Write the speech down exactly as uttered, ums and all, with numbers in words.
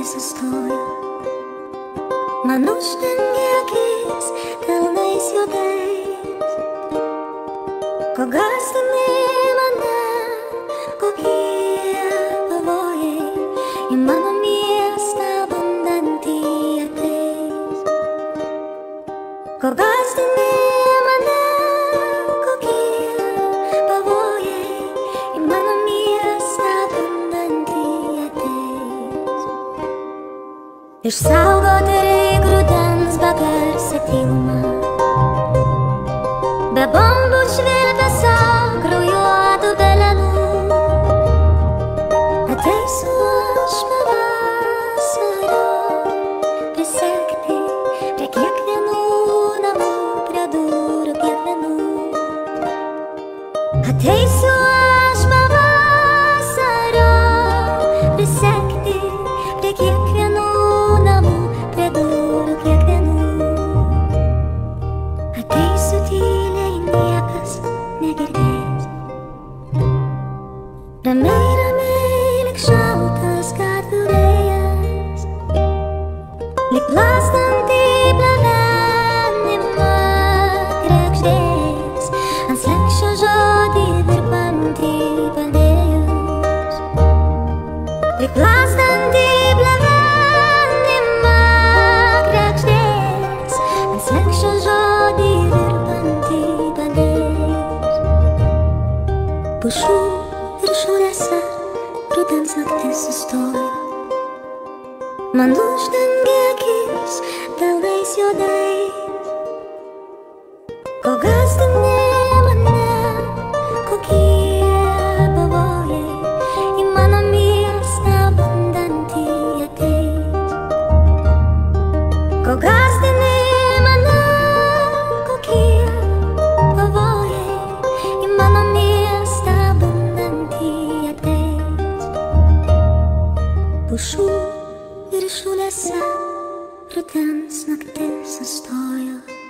naktis sustojo. Man uždengė akis kalnais juodais. Ko gąsdini mane, kokie pavojai į mano miestą bundantį ateis. Ko gąsdini mane, kokie pavojai į mano miestą bundantį ateis. Išsaugoti reik rudens bagarsę tylumą, be bombų švilpesio kraujuotų pelenų. Ateisiu aš pavasario prisekti prie kiekvienų namų, prie durų kiekvienų. Ateisiu aš pavasario prisekti prie kiekvienų namų, prie durų kiekvienų. Ateisiu tyliai, niekas negirdės. Ramiai, ramiai, lyg šaltas gatvių vėjas, lyg plazdanti plevenimą kregždės, ant slenksčio žodį virpantį padėjus. Lyg plazdanti plevenimą kregždės, ant slenksčio žodį virpantį padėjus. Pušų viršūnėse rudens naktis sustojo. Man uždengė akis delnais juodais. Ko gąsdini mane, kokie pavojai į mano miestą bundantį ateis. Ko gąsdini mane, kokie pavojai į mano miestą bundantį ateis. Pušų viršūnėse rudens naktis sustojo.